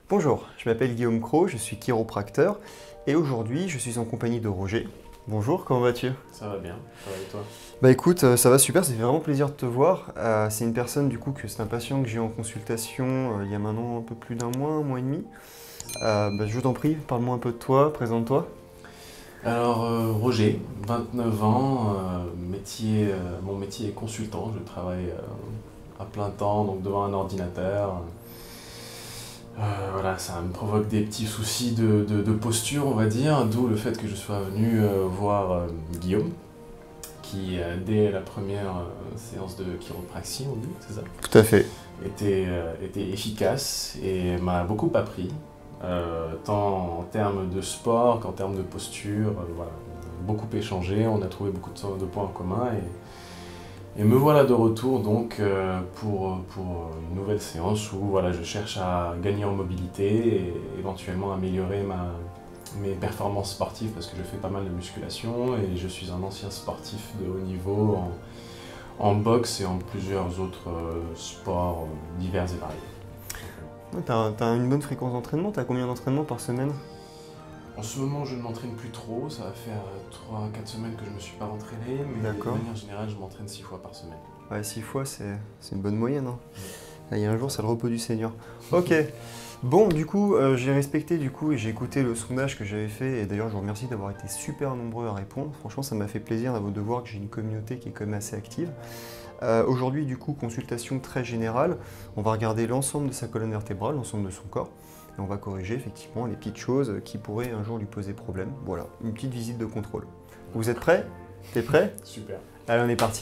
Bonjour, je m'appelle Guillaume Cros, je suis chiropracteur et aujourd'hui je suis en compagnie de Roger. Bonjour, comment vas-tu? Ça va bien, ça va et toi? Bah écoute, ça va super, ça fait vraiment plaisir de te voir. C'est une personne du coup c'est un patient que j'ai eu en consultation il y a maintenant un peu plus d'un mois et demi. Je t'en prie, parle-moi un peu de toi, présente-toi. Alors Roger, 29 ans, mon métier est consultant, je travaille à plein temps, donc devant un ordinateur. Voilà, ça me provoque des petits soucis de posture, on va dire, d'où le fait que je sois venu voir Guillaume, qui dès la première séance de chiropraxie, on dit, c'est ça? Tout à fait. Était efficace et m'a beaucoup appris, tant en termes de sport qu'en termes de posture. Voilà. Beaucoup échangé, on a trouvé beaucoup de points en commun et me voilà de retour donc pour une nouvelle séance où voilà, je cherche à gagner en mobilité et éventuellement améliorer mes performances sportives parce que je fais pas mal de musculation et je suis un ancien sportif de haut niveau en boxe et en plusieurs autres sports divers et variés. Ouais, t'as une bonne fréquence d'entraînement, t'as combien d'entraînements par semaine? En ce moment, je ne m'entraîne plus trop, ça va faire 3-4 semaines que je ne me suis pas entraîné, mais de D'accord. manière générale, je m'entraîne 6 fois par semaine. Ouais, 6 fois c'est une bonne moyenne, hein. Il y a un jour c'est le repos du Seigneur. Ok. Bon, du coup, j'ai respecté du coup et j'ai écouté le sondage que j'avais fait et d'ailleurs je vous remercie d'avoir été super nombreux à répondre. Franchement, ça m'a fait plaisir de voir que j'ai une communauté qui est quand même assez active. Aujourd'hui, du coup, consultation très générale. On va regarder l'ensemble de sa colonne vertébrale, l'ensemble de son corps et on va corriger effectivement les petites choses qui pourraient un jour lui poser problème. Voilà, une petite visite de contrôle. Vous êtes prêts? T'es prêt? Super. Allez, on est parti.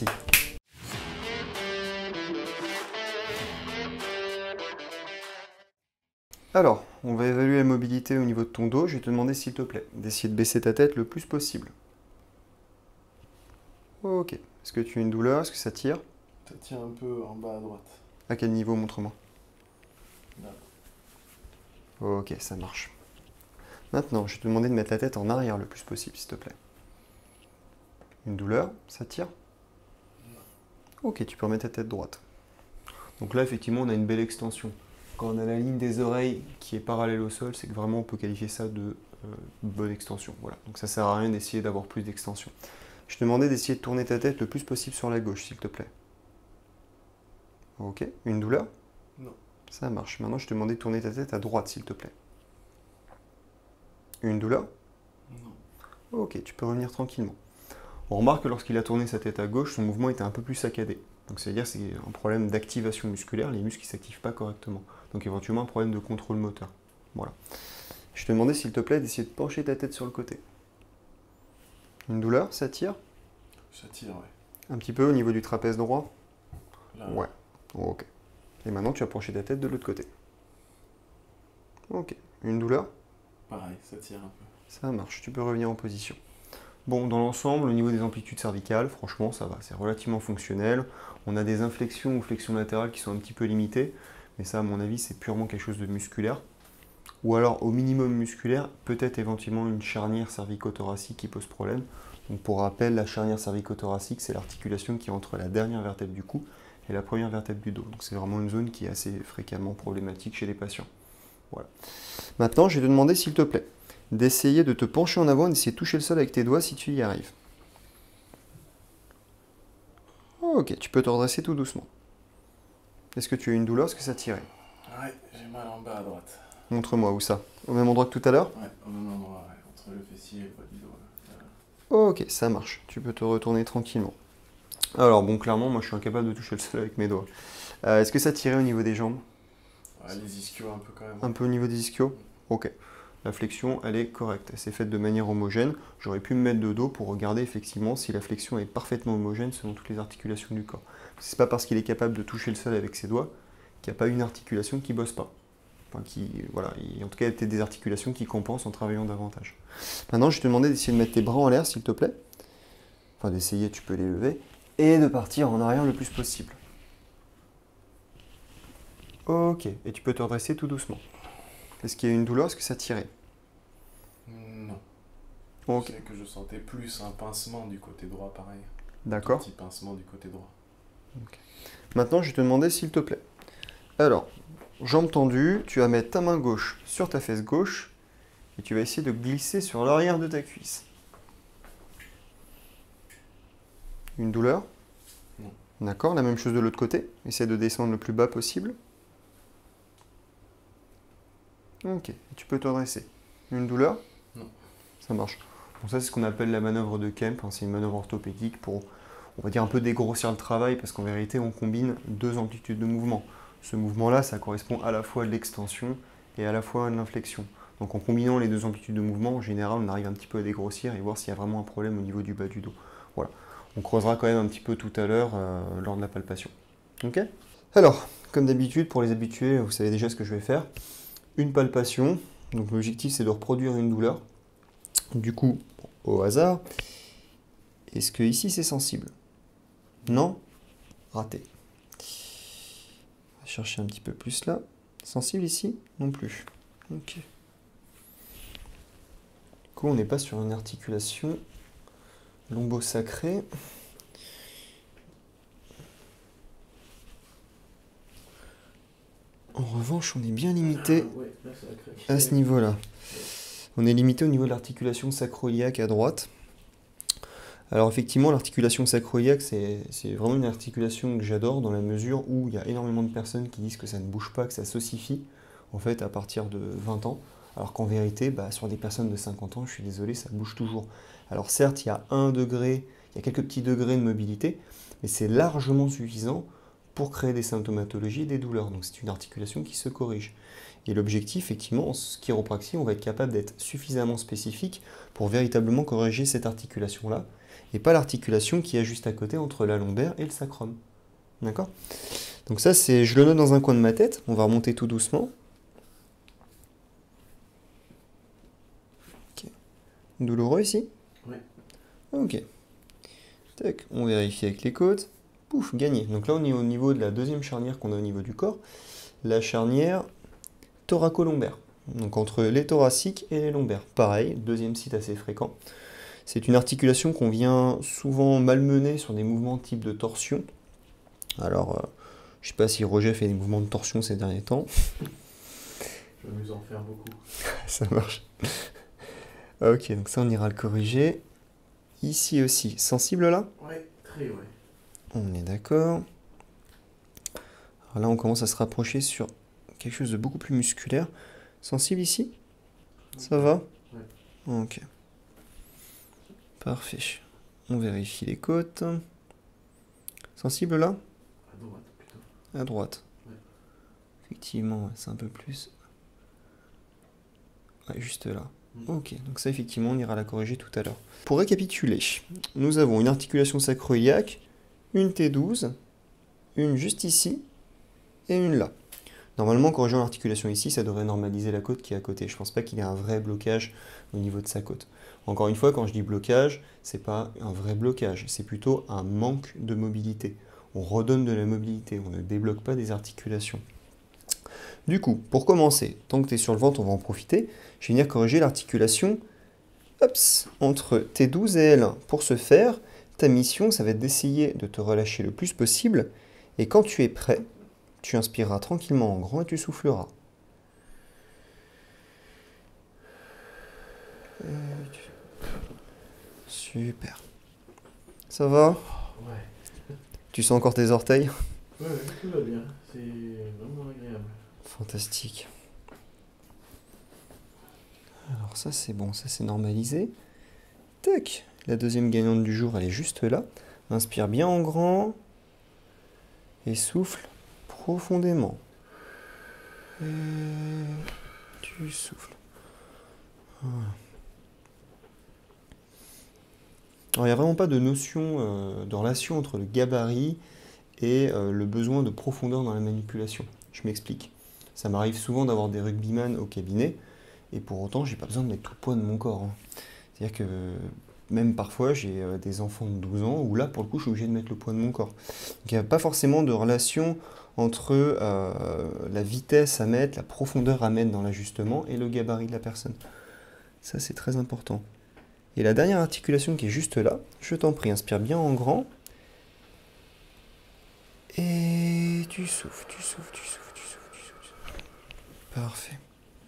Alors, on va évaluer la mobilité au niveau de ton dos. Je vais te demander, s'il te plaît, d'essayer de baisser ta tête le plus possible. Ok. Est-ce que tu as une douleur? Est-ce que ça tire? Ça tient un peu en bas à droite. À quel niveau? Montre-moi. Là. Ok, ça marche. Maintenant, je vais te demander de mettre la tête en arrière le plus possible, s'il te plaît. Une douleur? Ça tire? Ok, tu peux remettre ta tête droite. Donc là, effectivement, on a une belle extension. Quand on a la ligne des oreilles qui est parallèle au sol, c'est que vraiment on peut qualifier ça de bonne extension. Voilà. Donc ça sert à rien d'essayer d'avoir plus d'extension. Je te demandais d'essayer de tourner ta tête le plus possible sur la gauche, s'il te plaît. Ok. Une douleur? Non. Ça marche. Maintenant, je te demandais de tourner ta tête à droite, s'il te plaît. Une douleur? Non. Ok, tu peux revenir tranquillement. On remarque que lorsqu'il a tourné sa tête à gauche, son mouvement était un peu plus saccadé. Donc c'est-à-dire que c'est un problème d'activation musculaire, les muscles ne s'activent pas correctement. Donc éventuellement un problème de contrôle moteur. Voilà. Je te demandais s'il te plaît d'essayer de pencher ta tête sur le côté. Une douleur, ça tire? Ça tire, ouais. Un petit peu au niveau du trapèze droit? Là. Ouais. Ok. Et maintenant tu vas pencher ta tête de l'autre côté. Ok. Une douleur? Pareil, ça tire un peu. Ça marche, tu peux revenir en position. Bon, dans l'ensemble, au niveau des amplitudes cervicales, franchement, ça va, c'est relativement fonctionnel. On a des inflexions ou flexions latérales qui sont un petit peu limitées, mais ça, à mon avis, c'est purement quelque chose de musculaire. Ou alors, au minimum musculaire, peut-être éventuellement une charnière cervico-thoracique qui pose problème. Donc, pour rappel, la charnière cervico-thoracique, c'est l'articulation qui est entre la dernière vertèbre du cou et la première vertèbre du dos. Donc, c'est vraiment une zone qui est assez fréquemment problématique chez les patients. Voilà. Maintenant, je vais te demander, s'il te plaît, d'essayer de te pencher en avant et d'essayer de toucher le sol avec tes doigts si tu y arrives. Ok, tu peux te redresser tout doucement. Est-ce que tu as une douleur? Est-ce que ça tirait? Ouais, j'ai mal en bas à droite. Montre-moi où ça. Au même endroit que tout à l'heure? Ouais, au même endroit, ouais, entre le fessier et le bas du dos. Là. Ok, ça marche. Tu peux te retourner tranquillement. Alors bon, clairement, moi je suis incapable de toucher le sol avec mes doigts. Est-ce que ça tirait au niveau des jambes? Ouais, les ischios un peu quand même. Un peu au niveau des ischios? Ok. La flexion, elle est correcte. Elle s'est faite de manière homogène. J'aurais pu me mettre de dos pour regarder effectivement si la flexion est parfaitement homogène selon toutes les articulations du corps. C'est pas parce qu'il est capable de toucher le sol avec ses doigts qu'il n'y a pas une articulation qui bosse pas. Enfin, voilà, en tout cas, il y a peut-être des articulations qui compensent en travaillant davantage. Maintenant, je vais te demander d'essayer de mettre tes bras en l'air, s'il te plaît. Enfin, d'essayer, tu peux les lever. Et de partir en arrière le plus possible. Ok, et tu peux te redresser tout doucement. Est-ce qu'il y a une douleur? Est-ce que ça tirait? Non. Ok, Je sais que je sentais plus un pincement du côté droit, pareil. Un d'accord. petit pincement du côté droit. Maintenant, je vais te demander, s'il te plaît, Alors, jambe tendue, tu vas mettre ta main gauche sur ta fesse gauche et tu vas essayer de glisser sur l'arrière de ta cuisse. Une douleur? Non. D'accord, la même chose de l'autre côté. Essaie de descendre le plus bas possible. Ok, tu peux te redresser. Une douleur? Non. Ça marche. Bon, ça, c'est ce qu'on appelle la manœuvre de Kemp. Hein. C'est une manœuvre orthopédique pour, on va dire, un peu dégrossir le travail parce qu'en vérité, on combine deux amplitudes de mouvement. Ce mouvement-là, ça correspond à la fois à l'extension et à la fois à l'inflexion. Donc en combinant les deux amplitudes de mouvement, en général, on arrive un petit peu à dégrossir et voir s'il y a vraiment un problème au niveau du bas du dos. Voilà. On creusera quand même un petit peu tout à l'heure lors de la palpation. Ok? Alors, comme d'habitude, pour les habitués, vous savez déjà ce que je vais faire. Une palpation. Donc l'objectif, c'est de reproduire une douleur. Du coup, au hasard, est-ce que ici c'est sensible? Non? Raté. On va chercher un petit peu plus là. Sensible ici? Non plus. Ok. Du coup, on n'est pas sur une articulation lombo-sacrée. En revanche, on est bien limité à ce niveau-là. On est limité au niveau de l'articulation sacro-iliaque à droite. Alors effectivement, l'articulation sacro-iliaque, c'est vraiment une articulation que j'adore dans la mesure où il y a énormément de personnes qui disent que ça ne bouge pas, que ça s'ossifie, en fait, à partir de 20 ans. Alors qu'en vérité, sur des personnes de 50 ans, je suis désolé, ça bouge toujours. Alors certes, il y a 1 degré, il y a quelques petits degrés de mobilité, mais c'est largement suffisant pour créer des symptomatologies et des douleurs. Donc c'est une articulation qui se corrige. Et l'objectif, effectivement, en chiropraxie, on va être capable d'être suffisamment spécifique pour véritablement corriger cette articulation-là, et pas l'articulation qui est juste à côté entre la lombaire et le sacrum. D'accord? Donc ça, je le note dans un coin de ma tête. On va remonter tout doucement. Okay. Douloureux ici? Oui. Ok. Tac, on vérifie avec les côtes. Pouf, gagné. Donc là, on est au niveau de la deuxième charnière qu'on a au niveau du corps. La charnière thoraco-lombaire. Donc entre les thoraciques et les lombaires. Pareil, deuxième site assez fréquent. C'est une articulation qu'on vient souvent malmener sur des mouvements type de torsion. Alors, je ne sais pas si Roger fait des mouvements de torsion ces derniers temps. Je m'amuse à en faire beaucoup. Ça marche. Ok, donc ça, on ira le corriger. Ici aussi, sensible là? Ouais, très ouais. On est d'accord. Alors là, on commence à se rapprocher sur quelque chose de beaucoup plus musculaire. Sensible ici? Ça va? Ouais. Ok. Parfait. On vérifie les côtes. Sensible là? À droite plutôt. À droite. Ouais. Effectivement, c'est un peu plus. Ouais, juste là. Ok, donc ça effectivement on ira la corriger tout à l'heure. Pour récapituler, nous avons une articulation sacro-iliaque, une T12, une juste ici et une là. Normalement, en corrigeant l'articulation ici, ça devrait normaliser la côte qui est à côté. Je ne pense pas qu'il y ait un vrai blocage au niveau de sa côte. Encore une fois, quand je dis blocage, ce n'est pas un vrai blocage, c'est plutôt un manque de mobilité. On redonne de la mobilité, on ne débloque pas des articulations. Du coup, pour commencer, tant que tu es sur le ventre, on va en profiter. Je vais venir corriger l'articulation entre T12 et L1. Pour ce faire, ta mission, ça va être d'essayer de te relâcher le plus possible. Et quand tu es prêt, tu inspireras tranquillement en grand et tu souffleras. Super. Ça va? Ouais. Tu sens encore tes orteils? Ouais, tout va bien. C'est vraiment agréable. Fantastique. Alors ça c'est bon, ça c'est normalisé. Tac, la deuxième gagnante du jour, elle est juste là. Inspire bien en grand. Et souffle profondément. Et tu souffles. Voilà. Alors il n'y a vraiment pas de notion de relation entre le gabarit et le besoin de profondeur dans la manipulation. Je m'explique. Ça m'arrive souvent d'avoir des rugbyman au cabinet, et pour autant, j'ai pas besoin de mettre tout le poids de mon corps. Hein. C'est-à-dire que même parfois, j'ai des enfants de 12 ans, où là, pour le coup, je suis obligé de mettre le poids de mon corps. Donc il n'y a pas forcément de relation entre la vitesse à mettre, la profondeur à mettre dans l'ajustement, et le gabarit de la personne. Ça, c'est très important. Et la dernière articulation qui est juste là, je t'en prie, inspire bien en grand. Et tu souffles, tu souffles, tu souffles, tu souffles. Parfait.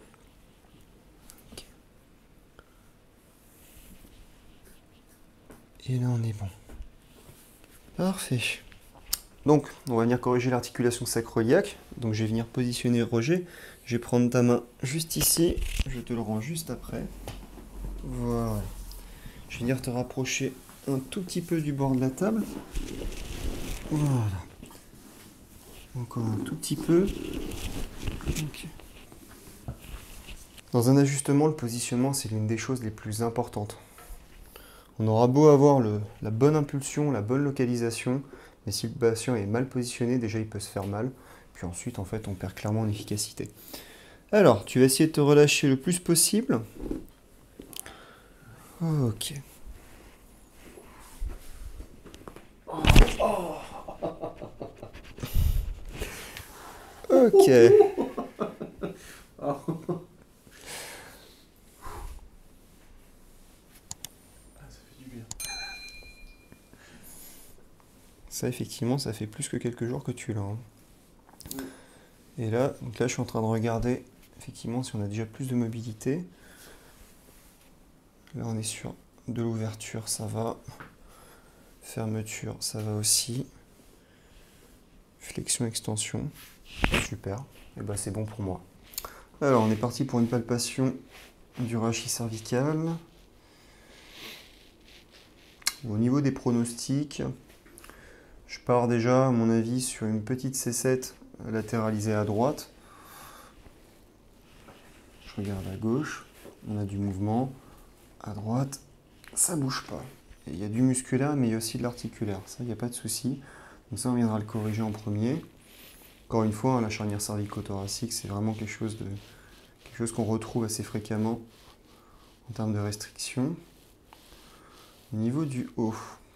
Ok. Et là, on est bon. Parfait. Donc, on va venir corriger l'articulation sacro-iliaque. Donc, je vais venir positionner Roger. Je vais prendre ta main juste ici. Je te le rends juste après. Voilà. Je vais venir te rapprocher un tout petit peu du bord de la table. Voilà. Encore un tout petit peu. Ok. Dans un ajustement, le positionnement, c'est l'une des choses les plus importantes. On aura beau avoir la bonne impulsion, la bonne localisation, mais si le patient est mal positionné, déjà il peut se faire mal. Puis ensuite, en fait, on perd clairement en efficacité. Alors, tu vas essayer de te relâcher le plus possible. Ok. Ok. Ça, effectivement, ça fait plus que quelques jours que tu l'as. Hein. Et là, donc là, je suis en train de regarder, effectivement, si on a déjà plus de mobilité. Là, on est sur de l'ouverture, ça va. Fermeture, ça va aussi. Flexion, extension. Super. Et ben, c'est bon pour moi. Alors, on est parti pour une palpation du rachis cervical. Au niveau des pronostics, je pars déjà, à mon avis, sur une petite C7 latéralisée à droite. Je regarde à gauche, on a du mouvement. À droite, ça bouge pas. Et il y a du musculaire, mais il y a aussi de l'articulaire. Ça, il n'y a pas de souci. Donc ça, on viendra le corriger en premier. Encore une fois, hein, la charnière cervico-thoracique, c'est vraiment quelque chose qu'on retrouve assez fréquemment en termes de restriction. Au niveau du haut,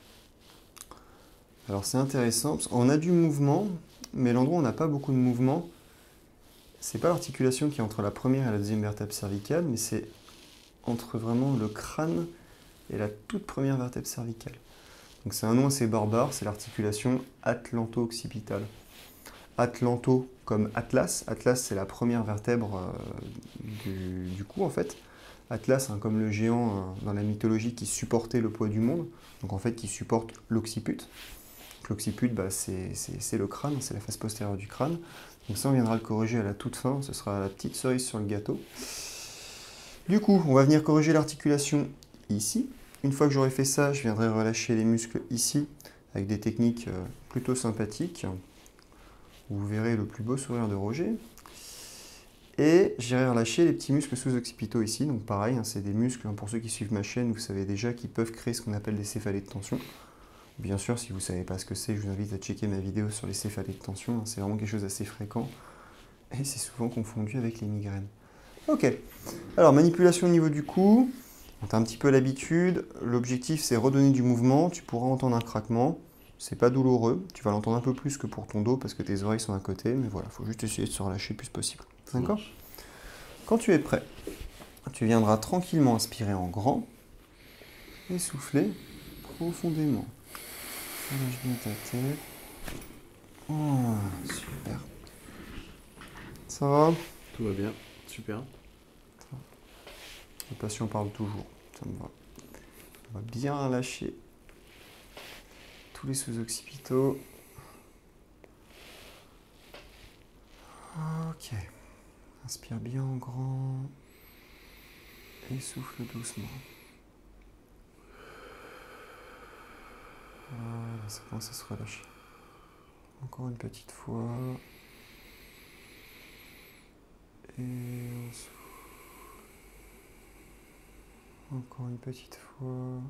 alors c'est intéressant, parce qu'on a du mouvement, mais l'endroit où on n'a pas beaucoup de mouvement, c'est pas l'articulation qui est entre la première et la deuxième vertèbre cervicale, mais c'est entre vraiment le crâne et la toute première vertèbre cervicale. Donc c'est un nom assez barbare, c'est l'articulation atlanto-occipitale. Atlanto comme Atlas. Atlas, c'est la première vertèbre du cou en fait. Atlas, hein, comme le géant dans la mythologie qui supportait le poids du monde, donc en fait qui supporte l'occiput. L'occiput, bah, c'est le crâne, c'est la face postérieure du crâne. Donc ça, on viendra le corriger à la toute fin, ce sera la petite cerise sur le gâteau. Du coup, on va venir corriger l'articulation ici. Une fois que j'aurai fait ça, je viendrai relâcher les muscles ici, avec des techniques plutôt sympathiques. Vous verrez le plus beau sourire de Roger. Et j'irai relâcher les petits muscles sous-occipitaux ici. Donc pareil, hein, c'est des muscles, hein, pour ceux qui suivent ma chaîne, vous savez déjà, qui peuvent créer ce qu'on appelle des céphalées de tension. Bien sûr, si vous ne savez pas ce que c'est, je vous invite à checker ma vidéo sur les céphalées de tension. Hein, c'est vraiment quelque chose d'assez fréquent. Et c'est souvent confondu avec les migraines. Ok, alors manipulation au niveau du cou. Tu as un petit peu l'habitude. L'objectif, c'est redonner du mouvement. Tu pourras entendre un craquement. C'est pas douloureux. Tu vas l'entendre un peu plus que pour ton dos parce que tes oreilles sont à côté. Mais voilà, il faut juste essayer de se relâcher le plus possible. D'accord ? Quand tu es prêt, tu viendras tranquillement inspirer en grand et souffler profondément. Relâche bien ta tête. Oh, super. Ça va ? Tout va bien, super. Le patient parle toujours, ça me va. On va bien relâcher tous les sous-occipitaux. Ok. Inspire bien en grand. Et souffle doucement. Voilà, ça commence à se relâcher. Encore une petite fois. Et on souffle. Encore une petite fois.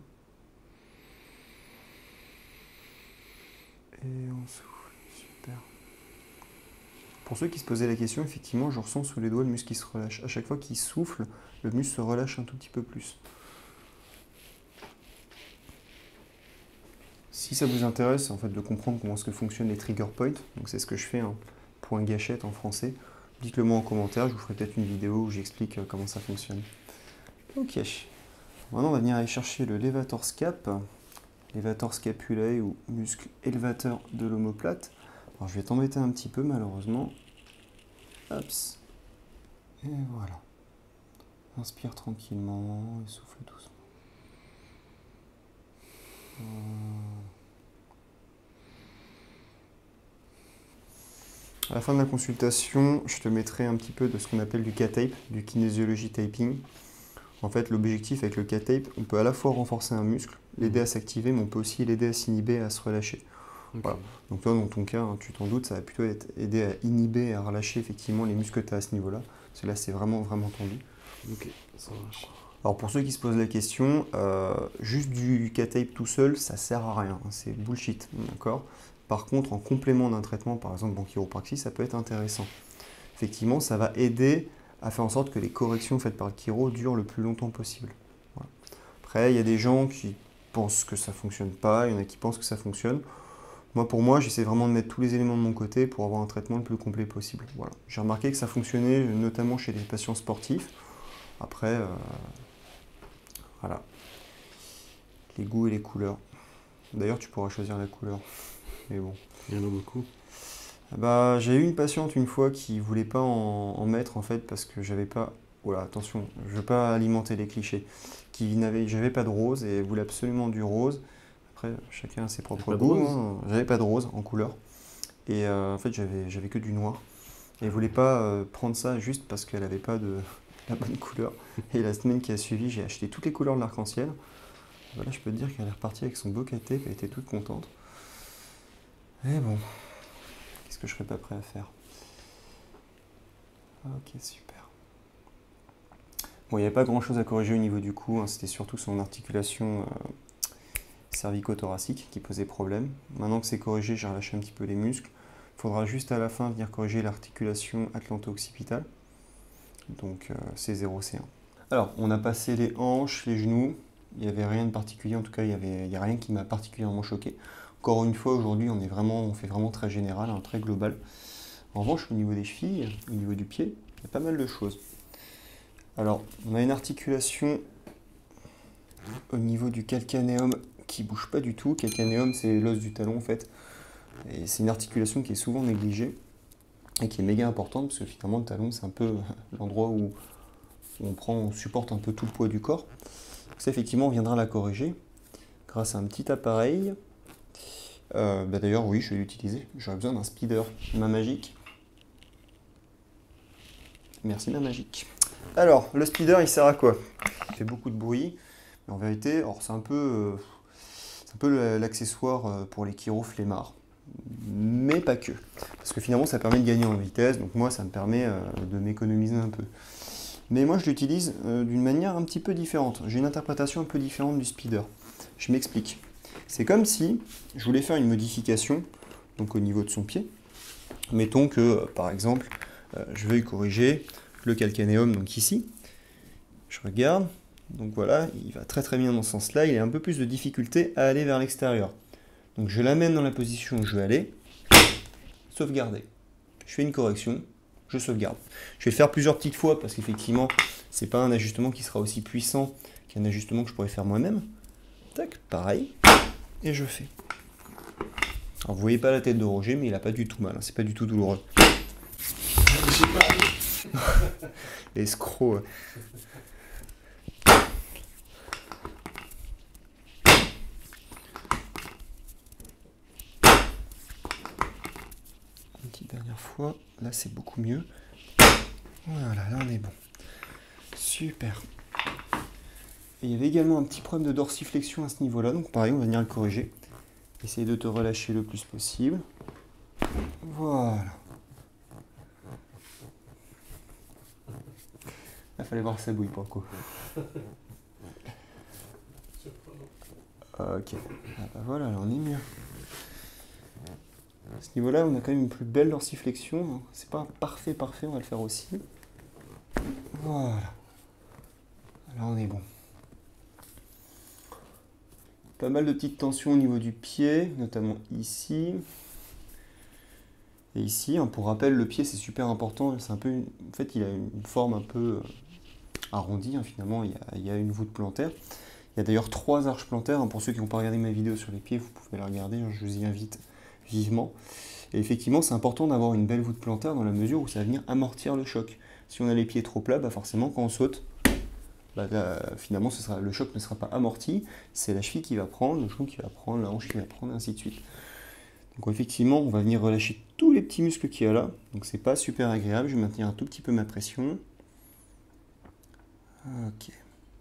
Et on souffle. Super. Pour ceux qui se posaient la question, effectivement, je ressens sous les doigts le muscle qui se relâche. À chaque fois qu'il souffle, le muscle se relâche un tout petit peu plus. Si ça vous intéresse, en fait, de comprendre comment est-ce que fonctionnent les trigger points, donc c'est ce que je fais, hein, point gâchette en français, dites-le moi en commentaire, je vous ferai peut-être une vidéo où j'explique comment ça fonctionne. Ok. Maintenant, on va venir aller chercher le levator scap, levator scapulae ou muscle élevateur de l'omoplate. Alors, je vais t'embêter un petit peu, malheureusement. Hops. Et voilà. Inspire tranquillement et souffle doucement. À la fin de la consultation, je te mettrai un petit peu de ce qu'on appelle du K-tape, du kinésiologie taping. En fait, l'objectif avec le K-tape, on peut à la fois renforcer un muscle, l'aider à s'activer, mais on peut aussi l'aider à s'inhiber et à se relâcher. Okay. Voilà. Donc toi, dans ton cas, hein, tu t'en doutes, ça va plutôt être aider à inhiber et à relâcher effectivement les muscles que tu as à ce niveau-là. Parce que là, c'est vraiment, vraiment tendu. Ok, ça marche. Alors pour ceux qui se posent la question, juste du K-tape tout seul, ça sert à rien, c'est bullshit, d'accord. Par contre, en complément d'un traitement, par exemple en chiropraxie, ça peut être intéressant. Effectivement, ça va aider à faire en sorte que les corrections faites par le chiro durent le plus longtemps possible. Voilà. Après, il y a des gens qui pensent que ça ne fonctionne pas, il y en a qui pensent que ça fonctionne. Pour moi, j'essaie vraiment de mettre tous les éléments de mon côté pour avoir un traitement le plus complet possible. Voilà. J'ai remarqué que ça fonctionnait notamment chez les patients sportifs. Après, voilà, les goûts et les couleurs. D'ailleurs, tu pourras choisir la couleur. Mais bon. Il y en a beaucoup. J'ai eu une patiente une fois qui ne voulait pas en mettre en fait parce que j'avais pas. Voilà, attention, je ne veux pas alimenter les clichés. J'avais pas de rose et elle voulait absolument du rose. Après, chacun a ses propres goûts. Hein. J'avais pas de rose en couleur. Et en fait, j'avais que du noir. Et elle ne voulait pas prendre ça juste parce qu'elle n'avait pas de la bonne couleur. Et la semaine qui a suivi, j'ai acheté toutes les couleurs de l'arc-en-ciel. Voilà, je peux te dire qu'elle est repartie avec son beau K-tape, elle était toute contente. Et bon, qu'est-ce que je serais pas prêt à faire? Ok, super. Bon, il n'y avait pas grand-chose à corriger au niveau du cou, hein, c'était surtout son articulation cervico-thoracique qui posait problème. Maintenant que c'est corrigé, j'ai relâché un petit peu les muscles. Il faudra juste à la fin venir corriger l'articulation atlanto-occipitale. Donc C0, C1. Alors, on a passé les hanches, les genoux. Il n'y avait rien de particulier, en tout cas, il n'y a rien qui m'a particulièrement choqué. Encore une fois, aujourd'hui, on fait vraiment très général, hein, très global. En revanche, au niveau des chevilles, au niveau du pied, il y a pas mal de choses. Alors, on a une articulation au niveau du calcanéum qui ne bouge pas du tout. Calcanéum, c'est l'os du talon, en fait. Et c'est une articulation qui est souvent négligée et qui est méga importante parce que finalement, le talon, c'est un peu l'endroit où on supporte un peu tout le poids du corps. Ça, effectivement, on viendra la corriger grâce à un petit appareil. D'ailleurs, oui, je vais l'utiliser. J'aurais besoin d'un speeder. Ma magique. Merci, ma magique. Alors, le speeder, il sert à quoi? Il fait beaucoup de bruit. Mais en vérité, c'est un peu l'accessoire pour les chiro flemmards. Mais pas que. Parce que finalement, ça permet de gagner en vitesse. Donc moi, ça me permet de m'économiser un peu. Mais moi, je l'utilise d'une manière un petit peu différente. J'ai une interprétation un peu différente du speeder. Je m'explique. C'est comme si je voulais faire une modification donc au niveau de son pied. Mettons que, par exemple, je veuille corriger le calcanéum, donc ici. Je regarde, donc voilà, il va très très bien dans ce sens-là. Il a un peu plus de difficulté à aller vers l'extérieur. Donc je l'amène dans la position où je veux aller, sauvegarder. Je fais une correction, je sauvegarde. Je vais le faire plusieurs petites fois parce qu'effectivement, c'est pas un ajustement qui sera aussi puissant qu'un ajustement que je pourrais faire moi-même. Tac, pareil, et je fais. Alors vous voyez pas la tête de Roger, mais il a pas du tout mal, hein, c'est pas du tout douloureux. Escroc. Une petite dernière fois, là c'est beaucoup mieux. Voilà, là on est bon. Super. Et il y avait également un petit problème de dorsiflexion à ce niveau-là, donc pareil, on va venir le corriger. Essaye de te relâcher le plus possible. Voilà. Il fallait voir que ça bouille pour le coup. Ok. Voilà, là on est mieux. À ce niveau-là, on a quand même une plus belle dorsiflexion. C'est pas parfait, on va le faire aussi. Voilà. Là on est bon. Pas mal de petites tensions au niveau du pied, notamment ici. Et ici, pour rappel, le pied c'est super important. C'est un peu, en fait, il a une forme un peu arrondie. Finalement, il y a une voûte plantaire. Il y a d'ailleurs 3 arches plantaires. Pour ceux qui n'ont pas regardé ma vidéo sur les pieds, vous pouvez la regarder. Je vous y invite vivement. Et effectivement, c'est important d'avoir une belle voûte plantaire dans la mesure où ça va venir amortir le choc. Si on a les pieds trop plats, forcément quand on saute, finalement le choc ne sera pas amorti, c'est la cheville qui va prendre, le genou qui va prendre, la hanche qui va prendre, et ainsi de suite. Donc effectivement, on va venir relâcher tous les petits muscles qu'il y a là, donc c'est pas super agréable, je vais maintenir un tout petit peu ma pression. Ok.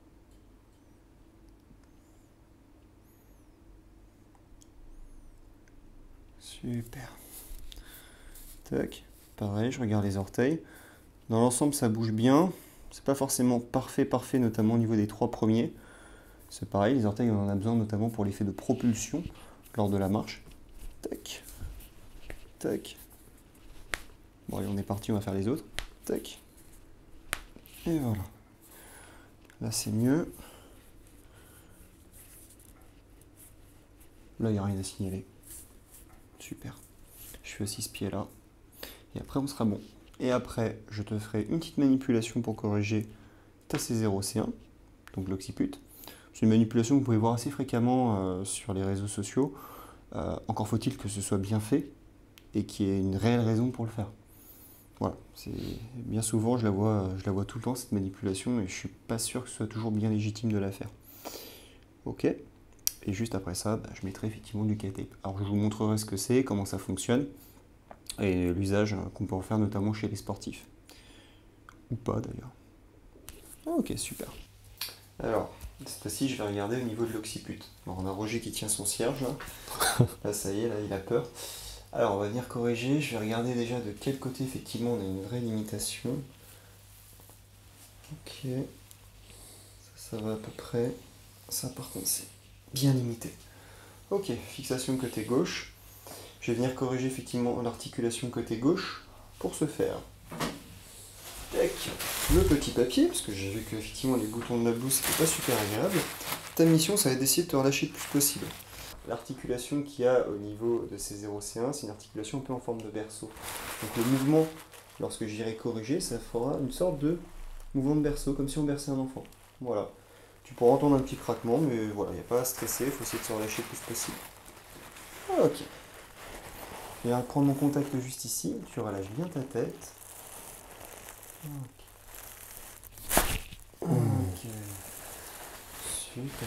Super. Tac. Pareil, je regarde les orteils. Dans l'ensemble, ça bouge bien. C'est pas forcément parfait, notamment au niveau des 3 premiers. C'est pareil, les orteils, on en a besoin notamment pour l'effet de propulsion lors de la marche. Tac. Tac. Bon, allez, on est parti, on va faire les autres. Tac. Et voilà. Là, c'est mieux. Là, il n'y a rien à signaler. Super. Je fais aussi ce pied-là. Et après, on sera bon. Et après, je te ferai une petite manipulation pour corriger ta C0C1, donc l'occiput. C'est une manipulation que vous pouvez voir assez fréquemment sur les réseaux sociaux. Encore faut-il que ce soit bien fait et qu'il y ait une réelle raison pour le faire. Voilà, bien souvent, je la vois tout le temps, cette manipulation, et je ne suis pas sûr que ce soit toujours bien légitime de la faire. Ok. Et juste après ça, je mettrai effectivement du K-tape. Alors je vous montrerai ce que c'est, comment ça fonctionne, et l'usage qu'on peut en faire notamment chez les sportifs. Ou pas d'ailleurs. Ok, super. Alors, cette fois-ci, je vais regarder au niveau de l'occiput. Alors on a Roger qui tient son cierge, là. Là, ça y est, là, il a peur. Alors, on va venir corriger. Je vais regarder déjà de quel côté, effectivement, on a une vraie limitation. Ok. Ça va à peu près. Ça, par contre, c'est bien limité. Ok, fixation côté gauche. Je vais venir corriger effectivement l'articulation côté gauche. Pour ce faire, tac, le petit papier, parce que j'ai vu que effectivement les boutons de la blouse c'était pas super agréable. Ta mission, ça va être d'essayer de te relâcher le plus possible. L'articulation qu'il y a au niveau de ces 0C1, c'est une articulation un peu en forme de berceau. Donc le mouvement, lorsque j'irai corriger, ça fera une sorte de mouvement de berceau, comme si on berçait un enfant. Voilà. Tu pourras entendre un petit craquement, mais voilà, il n'y a pas à stresser, il faut essayer de se relâcher le plus possible. Ok. Je vais prendre mon contact juste ici, tu relâches bien ta tête. Ok. Super.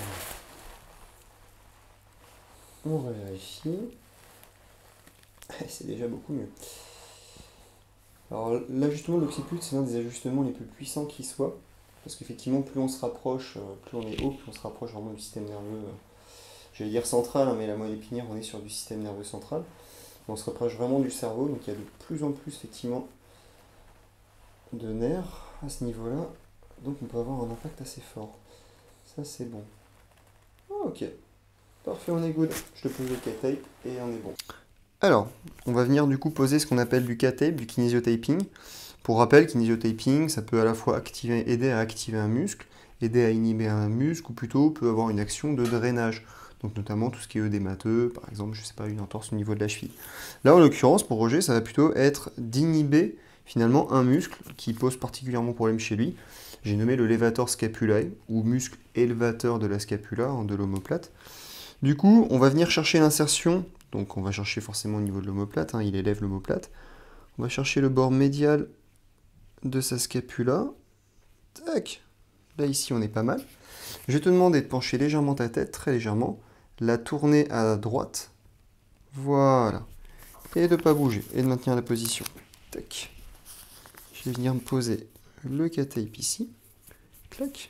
On vérifie. C'est déjà beaucoup mieux. Alors l'ajustement de l'occiput, c'est l'un des ajustements les plus puissants qui soit. Parce qu'effectivement, plus on se rapproche, plus on est haut, plus on se rapproche vraiment du système nerveux, j'allais dire central, hein, mais la moelle épinière, on est sur du système nerveux central. On se rapproche vraiment du cerveau, donc il y a de plus en plus effectivement de nerfs à ce niveau-là, donc on peut avoir un impact assez fort. Ça c'est bon. Ok, parfait, on est good. Je te pose le K-tape et on est bon. Alors, on va venir du coup poser ce qu'on appelle du K-tape, du kinesiotaping. Pour rappel, kinesiotaping, ça peut à la fois aider à activer un muscle, aider à inhiber un muscle, ou plutôt peut avoir une action de drainage. Donc notamment tout ce qui est œdémateux, par exemple, je sais pas, une entorse au niveau de la cheville. Là, en l'occurrence, pour Roger, ça va plutôt être d'inhiber finalement un muscle qui pose particulièrement problème chez lui. J'ai nommé le levator scapulae, ou muscle élevateur de la scapula, de l'omoplate. Du coup, on va venir chercher l'insertion, donc on va chercher forcément au niveau de l'omoplate, il élève l'omoplate. On va chercher le bord médial de sa scapula. Tac. Là, ici, on est pas mal. Je vais te demander de pencher légèrement ta tête, très légèrement, la tourner à droite. Voilà. Et de ne pas bouger, et de maintenir la position. Tac. Je vais venir me poser le K-tape ici. Clac.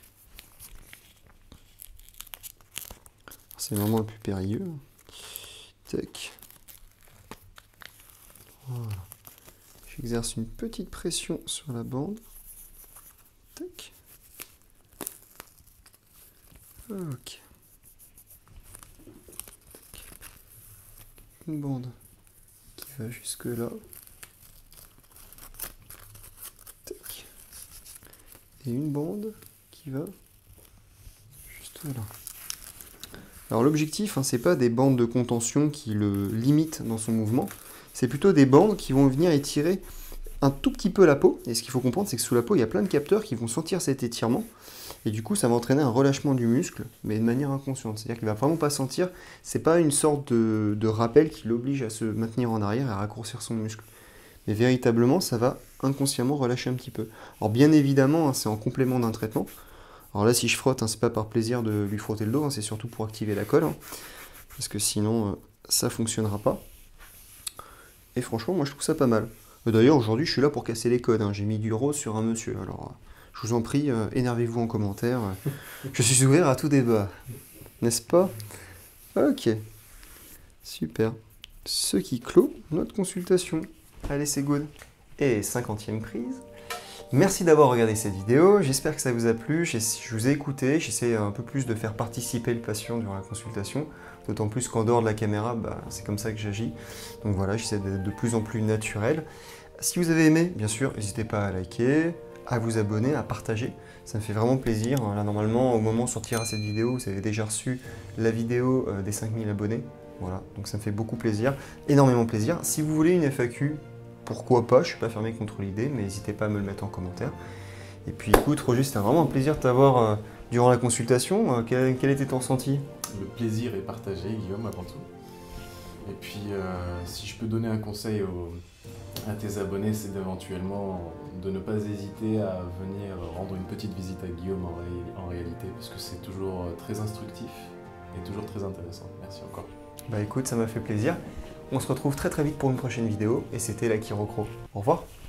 C'est vraiment le plus périlleux. Tac. Voilà. J'exerce une petite pression sur la bande. Tac. Ok. Une bande qui va jusque là. Tac. Et une bande qui va juste là. Alors l'objectif, c'est pas des bandes de contention qui le limitent dans son mouvement, c'est plutôt des bandes qui vont venir étirer un tout petit peu la peau. Et ce qu'il faut comprendre, c'est que sous la peau, il y a plein de capteurs qui vont sentir cet étirement. Et du coup, ça va entraîner un relâchement du muscle, mais de manière inconsciente. C'est-à-dire qu'il ne va vraiment pas sentir, c'est pas une sorte de rappel qui l'oblige à se maintenir en arrière et à raccourcir son muscle. Mais véritablement, ça va inconsciemment relâcher un petit peu. Alors bien évidemment, hein, c'est en complément d'un traitement. Alors là, si je frotte, hein, c'est pas par plaisir de lui frotter le dos, hein, c'est surtout pour activer la colle, hein, parce que sinon, ça fonctionnera pas. Et franchement, moi je trouve ça pas mal. D'ailleurs, aujourd'hui, je suis là pour casser les codes, hein. J'ai mis du rose sur un monsieur. Alors, je vous en prie, énervez-vous en commentaire. Je suis ouvert à tout débat, n'est-ce pas? Ok, super. Ce qui clôt notre consultation. Allez, c'est good. Et 50e prise. Merci d'avoir regardé cette vidéo, j'espère que ça vous a plu, je vous ai écouté, j'essaie un peu plus de faire participer le patient durant la consultation, d'autant plus qu'en dehors de la caméra, c'est comme ça que j'agis. Donc voilà, j'essaie d'être de plus en plus naturel. Si vous avez aimé, bien sûr, n'hésitez pas à liker, à vous abonner, à partager, ça me fait vraiment plaisir. Là, normalement, au moment où sortira cette vidéo, vous avez déjà reçu la vidéo des 5000 abonnés. Voilà, donc ça me fait beaucoup plaisir, énormément plaisir. Si vous voulez une FAQ, pourquoi pas, je suis pas fermé contre l'idée, mais n'hésitez pas à me le mettre en commentaire. Et puis écoute Roger, c'était vraiment un plaisir de t'avoir durant la consultation. Quel était ton ressenti? Le plaisir est partagé, Guillaume, avant tout. Et puis, si je peux donner un conseil à tes abonnés, c'est d'éventuellement de ne pas hésiter à venir rendre une petite visite à Guillaume en réalité, parce que c'est toujours très instructif et toujours très intéressant. Merci encore. Bah écoute, ça m'a fait plaisir. On se retrouve très vite pour une prochaine vidéo, et c'était la Chirocro. Au revoir.